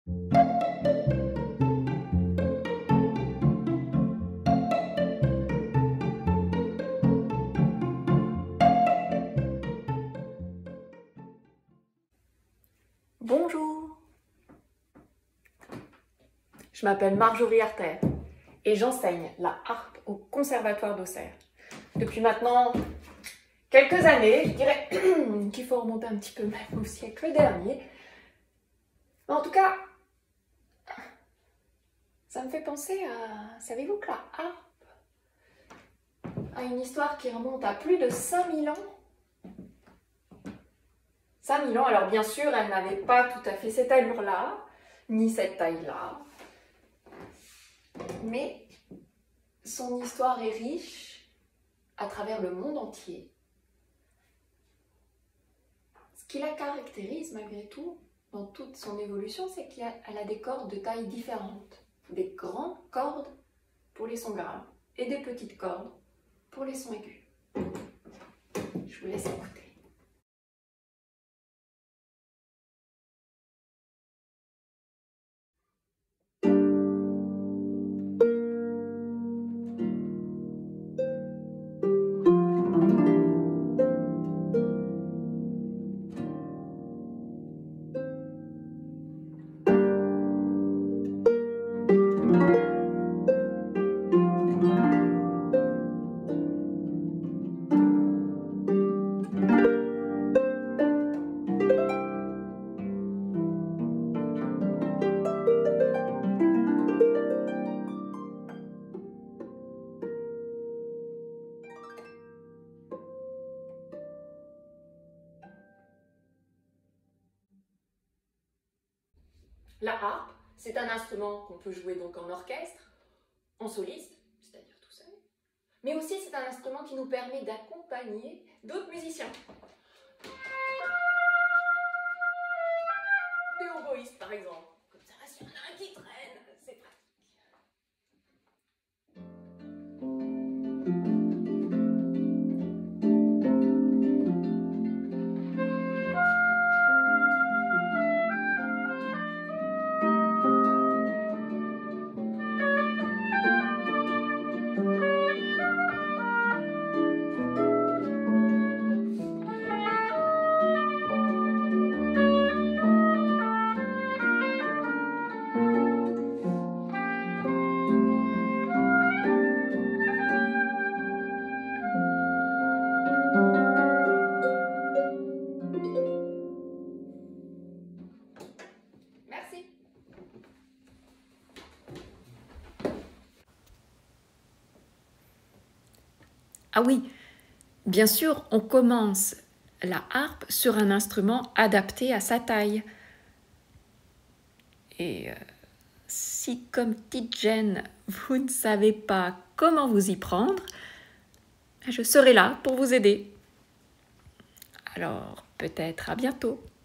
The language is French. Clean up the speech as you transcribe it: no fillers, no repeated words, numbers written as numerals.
Bonjour, je m'appelle Marjorie Artère et j'enseigne la harpe au Conservatoire d'Auxerre. Depuis maintenant quelques années, je dirais qu'il faut remonter un petit peu même au siècle dernier. Mais en tout cas, ça me fait penser à, savez-vous que la harpe a une histoire qui remonte à plus de 5000 ans? 5000 ans, alors bien sûr, elle n'avait pas tout à fait cette allure-là, ni cette taille-là, mais son histoire est riche à travers le monde entier. Ce qui la caractérise malgré tout, dans toute son évolution, c'est qu'elle a des cordes de taille différentes. Des grandes cordes pour les sons graves et des petites cordes pour les sons aigus. Je vous laisse écouter. La harpe, c'est un instrument qu'on peut jouer donc en orchestre, en soliste, c'est-à-dire tout seul, mais aussi c'est un instrument qui nous permet d'accompagner d'autres musiciens. Des oboïstes par exemple. Comme ça, si on a un qui traîne, c'est pratique. Merci. Ah oui, bien sûr, on commence la harpe sur un instrument adapté à sa taille. Et si, comme petite Jen, vous ne savez pas comment vous y prendre, je serai là pour vous aider. Alors, peut-être à bientôt.